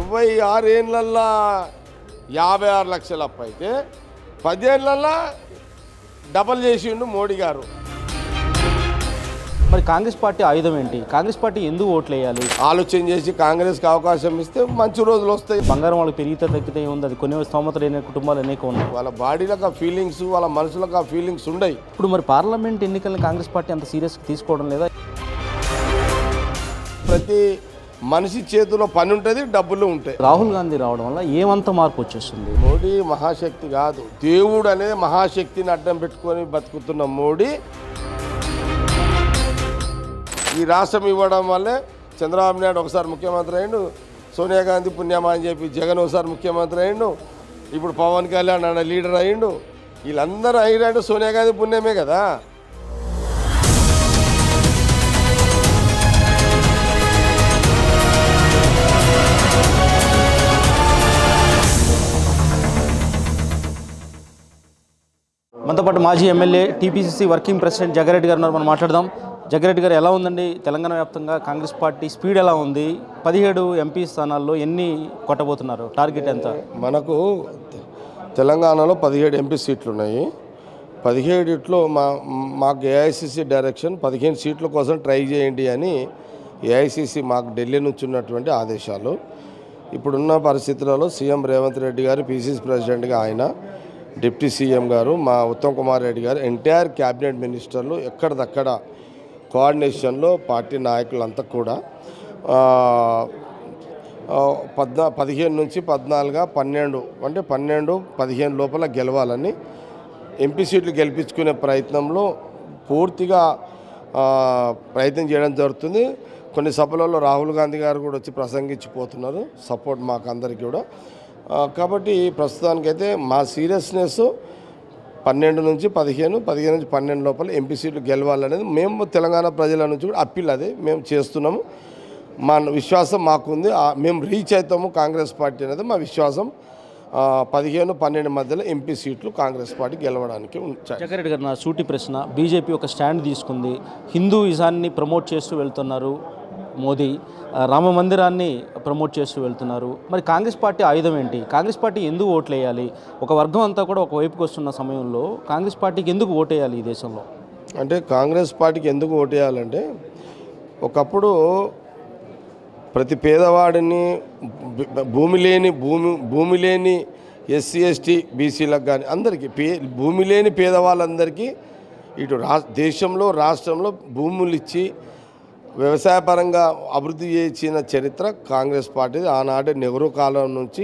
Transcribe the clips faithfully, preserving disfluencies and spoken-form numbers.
ఇరవై ఆరు ఏళ్ళల్లో యాభై ఆరు లక్షల అప్పు అయితే పదేళ్లలో డబల్ చేసిండు మోడీ గారు. మరి కాంగ్రెస్ పార్టీ ఆయుధం ఏంటి? కాంగ్రెస్ పార్టీ ఎందుకు ఓట్లు వేయాలి? ఆలోచన చేసి కాంగ్రెస్కి అవకాశం ఇస్తే మంచి రోజులు వస్తాయి. బంగారం వాళ్ళకి పెరిగితే తగ్గితే ఉంది, అది కొన్ని స్తోమత లేని కుటుంబాలు అనేక ఉన్నాయి. వాళ్ళ బాడీలకు ఆ ఫీలింగ్స్, వాళ్ళ మనసులకు ఆ ఫీలింగ్స్ ఉన్నాయి. ఇప్పుడు మరి పార్లమెంట్ ఎన్నికలను కాంగ్రెస్ పార్టీ అంత సీరియస్గా తీసుకోవడం లేదా? ప్రతి మనిషి చేతిలో పని ఉంటుంది, డబ్బులు ఉంటాయి. రాహుల్ గాంధీ రావడం వల్ల ఏమంత మార్పు వచ్చేస్తుంది? మోడీ మహాశక్తి కాదు, దేవుడు అనేది మహాశక్తిని అడ్డం పెట్టుకొని బతుకుతున్న మోడీ ఈ రాష్ట్రం ఇవ్వడం వల్లే చంద్రబాబు నాయుడు ఒకసారి ముఖ్యమంత్రి అయ్యిండు, సోనియా గాంధీ పుణ్యమా అని చెప్పి జగన్ ఒకసారి ముఖ్యమంత్రి అయ్యిండు, ఇప్పుడు పవన్ కళ్యాణ్ అన్న లీడర్ అయ్యిండు. వీళ్ళందరూ అయ్యారంటే సోనియా గాంధీ పుణ్యమే కదా. మనతో పాటు మాజీ MLA TPCC working president Jagga Reddy garu ఉన్నారు. మనం మాట్లాడదాం. జగ్గారెడ్డి గారు, ఎలా ఉందండి తెలంగాణ వ్యాప్తంగా కాంగ్రెస్ పార్టీ స్పీడ్ ఎలా ఉంది? పదిహేడు ఎంపీ స్థానాల్లో ఎన్ని కొట్టబోతున్నారు? టార్గెట్ ఎంత? మనకు తెలంగాణలో పదిహేడు ఎంపీ సీట్లు ఉన్నాయి. పదిహేడిట్లో మా మాకు ఏఐసిసి డైరెక్షన్ పదిహేను సీట్ల కోసం ట్రై చేయండి అని ఏఐసిసి మాకు ఢిల్లీ నుంచి ఉన్నటువంటి ఆదేశాలు. ఇప్పుడున్న పరిస్థితులలో సీఎం రేవంత్ రెడ్డి గారు పీసీసీ ప్రెసిడెంట్గా ఆయన, డిప్యూటీ సీఎం గారు మా ఉత్తమ్ కుమార్ రెడ్డి గారు, ఎంటైర్ క్యాబినెట్ మినిస్టర్లు ఎక్కడిదక్కడ కోఆర్డినేషన్లో పార్టీ నాయకులంతా కూడా పద్నా పదిహేను నుంచి పద్నాలుగు పన్నెండు అంటే పన్నెండు పదిహేను లోపల గెలవాలని ఎంపీ సీట్లు గెలిపించుకునే ప్రయత్నంలో పూర్తిగా ప్రయత్నం చేయడం జరుగుతుంది. కొన్ని సభలలో రాహుల్ గాంధీ గారు కూడా వచ్చి ప్రసంగించిపోతున్నారు, సపోర్ట్ మాకు అందరికీ కూడా. కాబట్టి ప్రస్తుతానికైతే మా సీరియస్నెస్ పన్నెండు నుంచి పదిహేను పదిహేను నుంచి పన్నెండు లోపల ఎంపీ సీట్లు గెలవాలనేది మేము తెలంగాణ ప్రజల నుంచి కూడా అప్పీల్ అదే మేము చేస్తున్నాము. మా విశ్వాసం మాకుంది, మేము రీచ్ అవుతాము కాంగ్రెస్ పార్టీ అనేది మా విశ్వాసం. పదిహేను పన్నెండు మధ్యలో ఎంపీ సీట్లు కాంగ్రెస్ పార్టీ గెలవడానికి ఉంటాయి. జగ్గారెడ్డి గారు, నా సూటి ప్రశ్న, బీజేపీ ఒక స్టాండ్ తీసుకుంది, హిందూయిజాన్ని ప్రమోట్ చేస్తూ వెళ్తున్నారు మోదీ, రామ మందిరాన్ని ప్రమోట్ చేస్తూ వెళ్తున్నారు. మరి కాంగ్రెస్ పార్టీ ఆయుధం ఏంటి? కాంగ్రెస్ పార్టీ ఎందుకు ఓట్లు వేయాలి? ఒక వర్గం అంతా కూడా ఒక వైపుకి వస్తున్న సమయంలో కాంగ్రెస్ పార్టీకి ఎందుకు ఓటేయాలి ఈ దేశంలో? అంటే కాంగ్రెస్ పార్టీకి ఎందుకు ఓటేయాలంటే, ఒకప్పుడు ప్రతి పేదవాడిని, భూమి లేని భూమి భూమి లేని ఎస్సీ ఎస్టీ బీసీలకు కానీ అందరికీ పే భూమి లేని పేదవాళ్ళందరికీ ఇటు రా దేశంలో రాష్ట్రంలో భూములు ఇచ్చి వ్యవసాయపరంగా అభివృద్ధి చేసిన చరిత్ర కాంగ్రెస్ పార్టీ. ఆనాటి నెహ్రూ కాలం నుంచి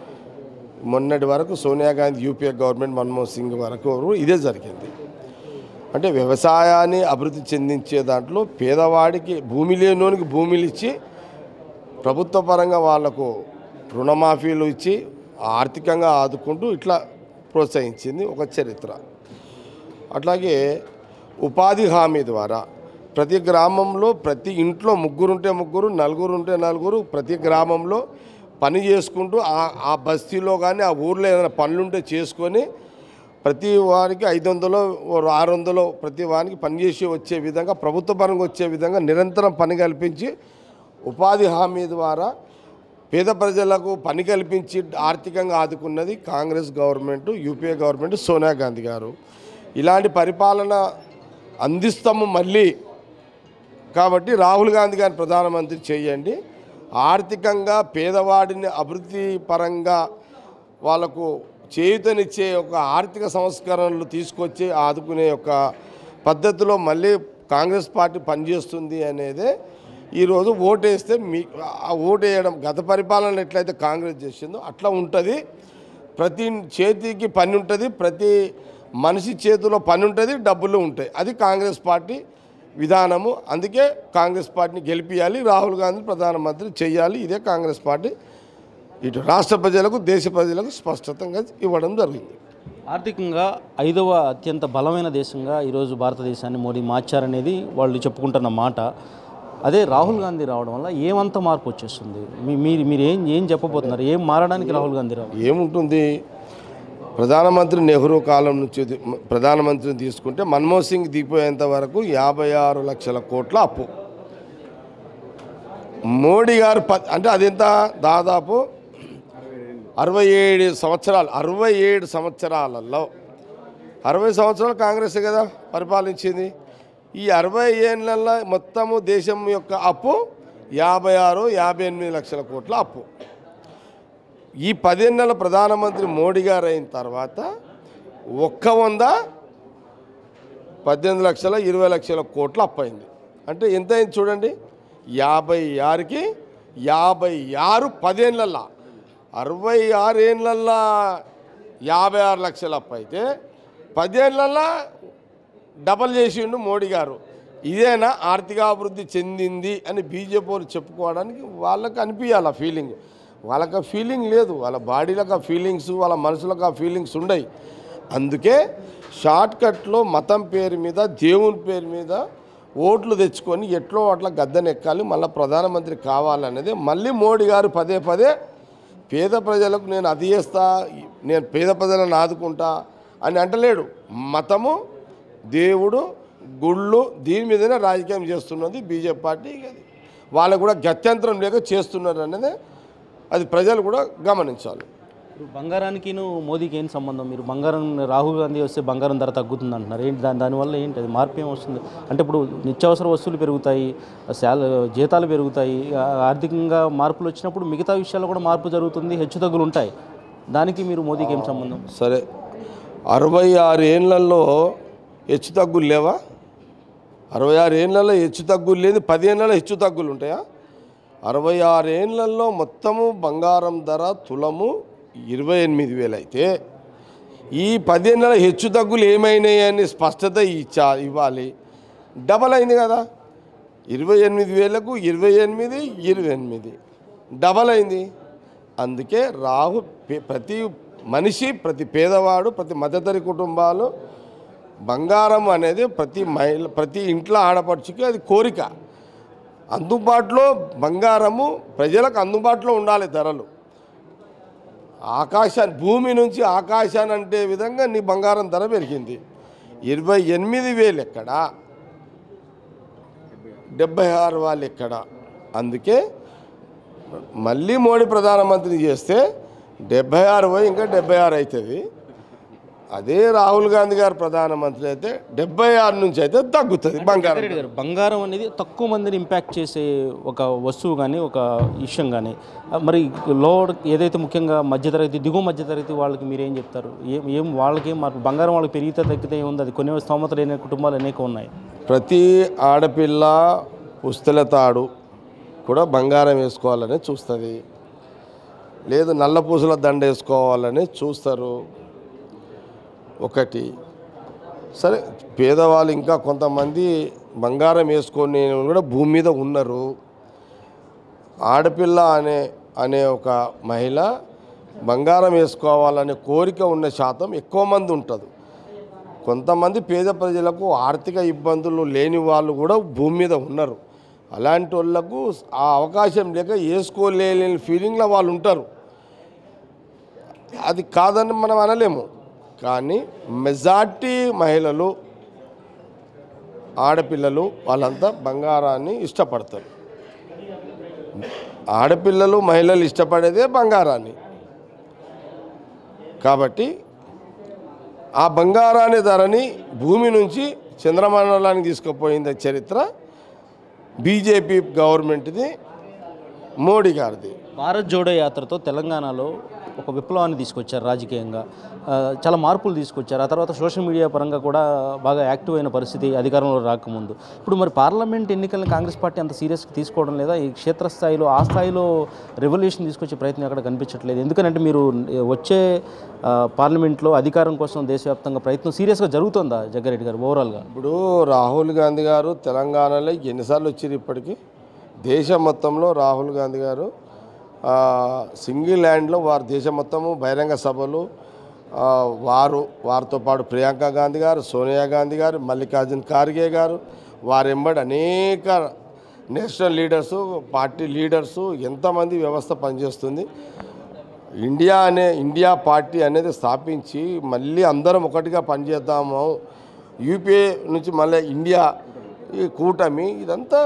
మొన్నటి వరకు సోనియా గాంధీ యూపీఏ గవర్నమెంట్ మన్మోహన్ సింగ్ వరకు ఇదే జరిగింది. అంటే వ్యవసాయాన్ని అభివృద్ధి చెందించే దాంట్లో పేదవాడికి, భూమి లేనోనికి భూమిలు ఇచ్చి ప్రభుత్వ పరంగా వాళ్లకు రుణమాఫీలు ఇచ్చి ఆర్థికంగా ఆదుకుంటూ ఇట్లా ప్రోత్సహించింది ఒక చరిత్ర. అట్లాగే ఉపాధి హామీ ద్వారా ప్రతి గ్రామంలో ప్రతి ఇంట్లో ముగ్గురుంటే ముగ్గురు, నలుగురు ఉంటే నలుగురు, ప్రతి గ్రామంలో పని చేసుకుంటూ ఆ బస్తీలో కానీ ఆ ఊర్లో ఏదైనా పనులుంటే చేసుకొని ప్రతి వారికి ఐదు వందలు ఆరు వందలు ప్రతి వారికి పనిచేసి వచ్చే విధంగా, ప్రభుత్వ పరంగా వచ్చే విధంగా నిరంతరం పని కల్పించి ఉపాధి హామీ ద్వారా పేద ప్రజలకు పని కల్పించి ఆర్థికంగా ఆదుకున్నది Congress government, UPA government, Sonia Gandhi garu. ఇలాంటి పరిపాలన అందిస్తాము మళ్ళీ. కాబట్టి రాహుల్ గాంధీ గారిని ప్రధానమంత్రి చేయండి. ఆర్థికంగా పేదవాడిని అభివృద్ధి పరంగా వాళ్ళకు చేయూతనిచ్చే ఒక ఆర్థిక సంస్కరణలు తీసుకొచ్చి ఆదుకునే ఒక పద్ధతిలో మళ్ళీ కాంగ్రెస్ పార్టీ పనిచేస్తుంది అనేదే ఈరోజు ఓటేస్తే మీ ఓటు వేయడం. గత పరిపాలన ఎట్లయితే కాంగ్రెస్ చేసిందో అట్లా ఉంటుంది. ప్రతి చేతికి పని ఉంటుంది, ప్రతి మనిషి చేతిలో పని ఉంటుంది, డబ్బులు ఉంటాయి. అది కాంగ్రెస్ పార్టీ విధానము. అందుకే కాంగ్రెస్ పార్టీని గెలిపించాలి, రాహుల్ గాంధీ ప్రధానమంత్రి చేయాలి. ఇదే కాంగ్రెస్ పార్టీ ఇటు రాష్ట్ర ప్రజలకు, దేశ ప్రజలకు స్పష్టంగా ఇవ్వడం జరిగింది. ఆర్థికంగా ఐదవ అత్యంత బలమైన దేశంగా ఈరోజు భారతదేశాన్ని మోడీ మార్చారనేది వాళ్ళు చెప్పుకుంటున్న మాట. అదే రాహుల్ గాంధీ రావడం వల్ల ఏమంత మార్పు వచ్చేస్తుంది? మీరు మీరు ఏం ఏం చెప్పబోతున్నారు? ఏం మారడానికి రాహుల్ గాంధీ రావు? ఏముంటుంది, ప్రధానమంత్రి నెహ్రూ కాలం నుంచి ప్రధానమంత్రిని తీసుకుంటే మన్మోహన్ సింగ్ దిగిపోయేంత వరకు యాభై ఆరు లక్షల కోట్ల అప్పు. మోడీ గారు ప అంటే అదెంత దాదాపు అరవై ఏడు సంవత్సరాలు అరవై ఏడు సంవత్సరాలలో అరవై సంవత్సరాలు కాంగ్రెస్ కదా పరిపాలించింది. ఈ అరవై ఏళ్ళల్లో మొత్తము దేశం యొక్క అప్పు యాభై ఆరు యాభై ఎనిమిది లక్షల కోట్ల అప్పు. ఈ పదేళ్ళ ప్రధానమంత్రి మోడీ గారు అయిన తర్వాత ఒక్క వంద పద్దెనిమిది లక్షల ఇరవై లక్షల కోట్ల అప్పు అయింది. అంటే ఎంత అయింది చూడండి, యాభై ఆరుకి యాభై ఆరు పదేళ్ళల్లో అరవై ఆరు ఏళ్ళల్లో యాభై ఆరు లక్షల అప్పు అయితే పదేళ్ళల్లో డబల్ చేసిండు మోడీ గారు. ఇదేనా ఆర్థికాభివృద్ధి చెందింది అని బీజేపీ వాళ్ళు చెప్పుకోవడానికి వాళ్ళకి అనిపించాలి ఆ ఫీలింగ్. వాళ్ళకి ఆ ఫీలింగ్ లేదు, వాళ్ళ బాడీలకు ఆ ఫీలింగ్స్, వాళ్ళ మనసులకు ఆ ఫీలింగ్స్ ఉండయి. అందుకే షార్ట్కట్లో మతం పేరు మీద దేవుని పేరు మీద ఓట్లు తెచ్చుకొని ఎట్లో అట్లా గద్దెనెక్కాలి, మళ్ళీ ప్రధానమంత్రి కావాలనేది మళ్ళీ మోడీ గారు పదే పదే పేద ప్రజలకు నేను అది చేస్తా, నేను పేద ప్రజలను ఆదుకుంటా అని అంటలేడు. మతము, దేవుడు, గుళ్ళు దీని మీదనే రాజకీయం చేస్తున్నది బీజేపీ పార్టీ. వాళ్ళకు కూడా గత్యంతరం లేక చేస్తున్నారు అనేది అది ప్రజలు కూడా గమనించాలి. ఇప్పుడు బంగారానికిను మోదీకి ఏం సంబంధం? మీరు బంగారం రాహుల్ గాంధీ వస్తే బంగారం ధర తగ్గుతుంది అంటున్నారు. ఏంటి దాని దానివల్ల ఏంటి అది మార్పు ఏం వస్తుంది? అంటే ఇప్పుడు నిత్యావసర వస్తువులు పెరుగుతాయి, శాల జీతాలు పెరుగుతాయి, ఆర్థికంగా మార్పులు వచ్చినప్పుడు మిగతా విషయాల్లో కూడా మార్పు జరుగుతుంది, హెచ్చు తగ్గులు ఉంటాయి. దానికి మీరు మోదీకి ఏం సంబంధం? సరే, అరవై ఆరు ఏళ్లలో హెచ్చు తగ్గులు లేవా? అరవై ఆరు ఏళ్లలో హెచ్చు తగ్గులు లేదు, పదిహేనులలో హెచ్చు తగ్గులు ఉంటాయా? అరవై ఆరు ఏళ్లలో మొత్తము బంగారం ధర తులము ఇరవై ఎనిమిది వేలు అయితే ఈ పదిహేనుల హెచ్చు తగ్గులు ఏమైనాయని స్పష్టత ఇచ్చా ఇవ్వాలి. డబల్ అయింది కదా, ఇరవై ఎనిమిది వేలకు ఇరవై ఎనిమిది ఇరవై ఎనిమిది డబల్ అయింది. అందుకే రాహు ప్రతి మనిషి, ప్రతి పేదవాడు, ప్రతి మధ్యతరి కుటుంబాలు బంగారం అనేది ప్రతి మహిళ, ప్రతి ఇంట్లో ఆడపడుచుకి అది కోరిక. అందుబాటులో బంగారము ప్రజలకు అందుబాటులో ఉండాలి. ధరలు ఆకాశాన్ని, భూమి నుంచి ఆకాశాన్ని అంటే విధంగా నీ బంగారం ధర పెరిగింది. ఇరవై ఎనిమిది వేలు ఎక్కడ, డెబ్బై ఆరు వాళ్ళు ఎక్కడ? అందుకే మళ్ళీ మోడీ ప్రధానమంత్రి చేస్తే డెబ్బై ఆరు పోయి ఇంకా డెబ్బై ఆరు అవుతుంది. అదే రాహుల్ గాంధీ గారు ప్రధానమంత్రి అయితే డెబ్బై ఆరు నుంచి అయితే తగ్గుతుంది బంగారం. బంగారం అనేది తక్కువ మందిని ఇంపాక్ట్ చేసే ఒక వస్తువు కానీ ఒక విషయం కానీ, మరి లో ఏదైతే ముఖ్యంగా మధ్యతరగతి, దిగువ మధ్యతరగతి వాళ్ళకి మీరు ఏం చెప్తారు? ఏం ఏం వాళ్ళకి ఏం మార్పు? బంగారం వాళ్ళకి పెరిగితే తగ్గితే ఉంది, అది కొన్ని స్తోమత లేని కుటుంబాలు అనేక ఉన్నాయి. ప్రతి ఆడపిల్ల పుస్తల తాడు కూడా బంగారం వేసుకోవాలని చూస్తుంది, లేదు నల్ల పూసల దండ వేసుకోవాలని చూస్తారు. ఒకటి సరే, పేదవాళ్ళు ఇంకా కొంతమంది బంగారం వేసుకొని కూడా భూమి మీద ఉన్నారు. ఆడపిల్ల అనే అనే ఒక మహిళ బంగారం వేసుకోవాలనే కోరిక ఉన్న శాతం ఎక్కువ మంది ఉంటుంది. కొంతమంది పేద ప్రజలకు ఆర్థిక ఇబ్బందులు లేని వాళ్ళు కూడా భూమి మీద ఉన్నారు. అలాంటి వాళ్ళకు ఆ అవకాశం లేక వేసుకోలేని ఫీలింగ్లో వాళ్ళు ఉంటారు. అది కాదని మనం అనలేము. కానీ మెజార్టీ మహిళలు, ఆడపిల్లలు వాళ్ళంతా బంగారాన్ని ఇష్టపడతారు. ఆడపిల్లలు, మహిళలు ఇష్టపడేదే బంగారాన్ని. కాబట్టి ఆ బంగారాన్ని ధరని భూమి నుంచి చంద్రమండలానికి తీసుకుపోయింది చరిత్ర బీజేపీ గవర్నమెంట్ది, మోడీ గారిది. భారత్ జోడో యాత్రతో తెలంగాణలో ఒక విప్లవాన్ని తీసుకొచ్చారు రాజకీయంగా, చాలా మార్పులు తీసుకొచ్చారు. ఆ తర్వాత సోషల్ మీడియా పరంగా కూడా బాగా యాక్టివ్ అయిన పరిస్థితి అధికారంలో రాకముందు. ఇప్పుడు మరి పార్లమెంట్ ఎన్నికలను కాంగ్రెస్ పార్టీ అంత సీరియస్గా తీసుకోవడం లేదా? ఈ క్షేత్రస్థాయిలో ఆ స్థాయిలో రెవల్యూషన్ తీసుకొచ్చే ప్రయత్నం ఎక్కడ కనిపించట్లేదు. ఎందుకంటే మీరు వచ్చే పార్లమెంట్లో అధికారం కోసం దేశవ్యాప్తంగా ప్రయత్నం సీరియస్గా జరుగుతుందా జగ్గారెడ్డి గారు ఓవరాల్గా? ఇప్పుడు రాహుల్ గాంధీ గారు తెలంగాణలో ఎన్నిసార్లు వచ్చారు? ఇప్పటికీ దేశం మొత్తంలో రాహుల్ గాంధీ గారు సింగిల్ ల్యాండ్లో వారు దేశం మొత్తము బహిరంగ సభలు, వారు వారితో పాటు ప్రియాంక గాంధీ గారు, సోనియా గాంధీ గారు, మల్లికార్జున్ ఖార్గే గారు, వారెంబడి అనేక నేషనల్ లీడర్సు, పార్టీ లీడర్సు, ఎంతమంది వ్యవస్థ పనిచేస్తుంది. ఇండియా అనే ఇండియా పార్టీ అనేది స్థాపించి మళ్ళీ అందరం ఒకటిగా పనిచేద్దాము, యూపీఏ నుంచి మళ్ళీ ఇండియా ఈ కూటమి, ఇదంతా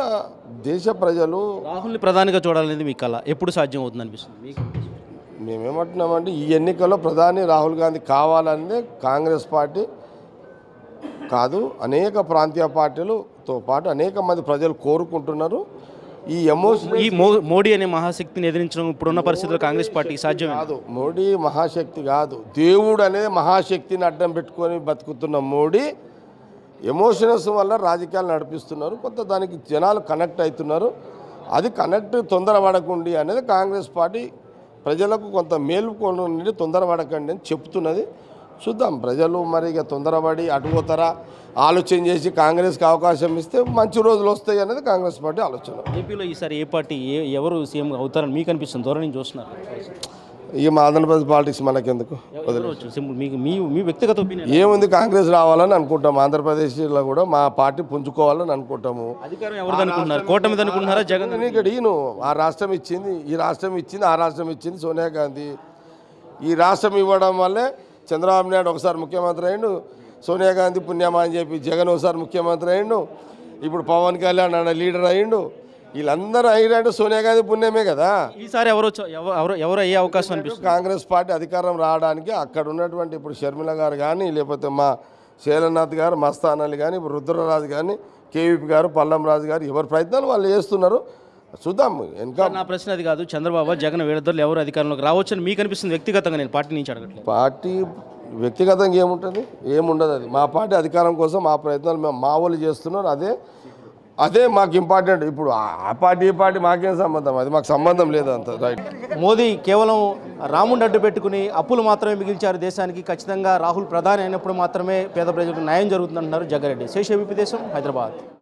దేశ ప్రజలు రాహుల్ని ప్రధానిగా చూడాలనేది మీ కళ ఎప్పుడు సాధ్యం అవుతుంది అనిపిస్తుంది మీకు? మేమేమంటున్నామంటే ఈ ఎన్నికల్లో ప్రధాని రాహుల్ గాంధీ కావాలనేది కాంగ్రెస్ పార్టీ కాదు, అనేక ప్రాంతీయ పార్టీలతో పాటు అనేక మంది ప్రజలు కోరుకుంటున్నారు. ఈ ఎమోషన్ ఈ మో- మోడీ అనే మహాశక్తిని ఎదిరించడం ఇప్పుడున్న పరిస్థితుల్లో కాంగ్రెస్ పార్టీకి సాధ్యం కాదు, మోడీ మహాశక్తి కాదు, దేవుడు అనేది మహాశక్తిని అడ్డం పెట్టుకొని బతుకుతున్న మోడీ ఎమోషనల్స్ వల్ల రాజకీయాలు నడిపిస్తున్నారు. కొంత దానికి జనాలు కనెక్ట్ అవుతున్నారు. అది కనెక్ట్ తొందరపడకండి అనేది కాంగ్రెస్ పార్టీ ప్రజలకు కొంత మేలుకొని నుండి తొందరపడకండి అని చెప్తున్నది. చూద్దాం, ప్రజలు మరి ఇక తొందరపడి అటుపోతారా ఆలోచన చేసి కాంగ్రెస్కి అవకాశం ఇస్తే మంచి రోజులు వస్తాయి అనేది కాంగ్రెస్ పార్టీ ఆలోచన. ఏపీలో ఈసారి ఏ పార్టీ ఏ ఎవరు సీఎం అవుతారని మీకు అనిపిస్తుంది? ధోరణి చూస్తున్నారు ఇక మా ఆంధ్రప్రదేశ్ పాలిటిక్స్ మనకెందుకు, వదిలేవచ్చు సింపుల్. మీకు మీ మీ వ్యక్తిగత ఒపీనియన్ ఏముంది, కాంగ్రెస్ రావాలని అనుకుంటాం. ఆంధ్రప్రదేశ్లో కూడా మా పార్టీ పుంజుకోవాలని అనుకుంటాము. అధికారం ఎవరిది అనుకుంటున్నారు? కూటమిది అనుకుంటున్నారా? జగన్ ఇక్కడ ఈయన ఆ రాష్ట్రం ఇచ్చింది, ఈ రాష్ట్రం ఇచ్చింది, ఆ రాష్ట్రం ఇచ్చింది సోనియా గాంధీ. ఈ రాష్ట్రం ఇవ్వడం వల్లే చంద్రబాబు నాయుడు ఒకసారి ముఖ్యమంత్రి అయ్యిండు, సోనియా గాంధీ పుణ్యమా అని చెప్పి జగన్ ఒకసారి ముఖ్యమంత్రి అయ్యిండు, ఇప్పుడు పవన్ కళ్యాణ్ అన్న లీడర్ అయ్యిండు. వీళ్ళందరూ అయ్యారంటే సోనియా గాంధీ పుణ్యమే కదా. ఈసారి ఎవరు వచ్చ- ఎవ- ఎవరు ఎవరు అయ్యే అవకాశం అనిపిస్తుంది? కాంగ్రెస్ పార్టీ అధికారం రావడానికి అక్కడ ఉన్నటువంటి ఇప్పుడు షర్మిల గారు కానీ, లేకపోతే మా శైలనాథ్ గారు, మస్తాన్ అలీ కానీ, ఇప్పుడు రుద్రరాజు కానీ, కేవీపీ గారు, పల్లం రాజు గారు, ఎవరి ప్రయత్నాలు వాళ్ళు చేస్తున్నారు. చూద్దాం. ఇంకా నా ప్రశ్న అది కాదు, చంద్రబాబు జగన్ వీళ్ళిద్దరు ఎవరు అధికారంలోకి రావచ్చని మీకు అనిపిస్తుంది వ్యక్తిగతంగా? నేను పార్టీ నుంచి అడగట్లేదు. పార్టీ వ్యక్తిగతంగా ఏముంటుంది, ఏముండదు. అది మా పార్టీ అధికారం కోసం మా ప్రయత్నాలు మేము మా వాళ్ళు చేస్తున్నారు. అదే అదే మాకు ఇంపార్టెంట్. ఇప్పుడు ఆ పార్టీ ఈ పార్టీ మాకేం సంబంధం, అది మాకు సంబంధం లేదు అంత. రైట్. మోదీ కేవలం రాముడిని అడ్డు పెట్టుకుని అప్పులు మాత్రమే మిగిల్చారు దేశానికి. ఖచ్చితంగా రాహుల్ ప్రధాని అయినప్పుడు మాత్రమే పేద ప్రజలకు న్యాయం జరుగుతుందంటున్నారు జగ్గారెడ్డి. శేష ఏబీపీ దేశం, హైదరాబాద్.